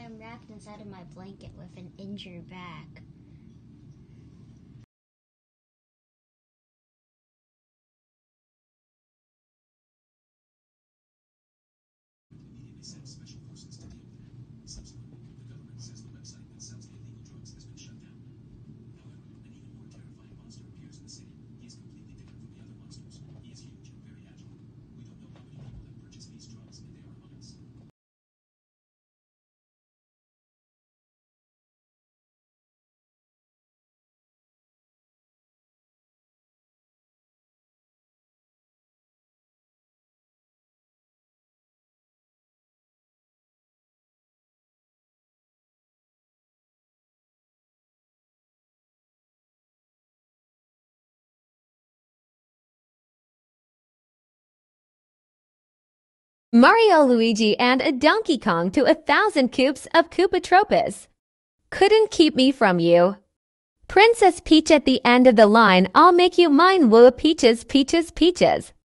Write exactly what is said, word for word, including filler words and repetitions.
am wrapped inside of my blanket with an injured back. Immediately sent special forces to deal with it. Subsequently, the government says the website that sells the illegal drugs has been shut down. However, an even more terrifying monster appears in the city. He is completely different from the other monsters. He is huge and very agile. We don't know how many people have purchased these drugs, and they are among us. Mario, Luigi, and a Donkey Kong to a thousand coops of Koopa-Tropas. Couldn't keep me from you. Princess Peach at the end of the line, I'll make you mine, woo, peaches, peaches, peaches.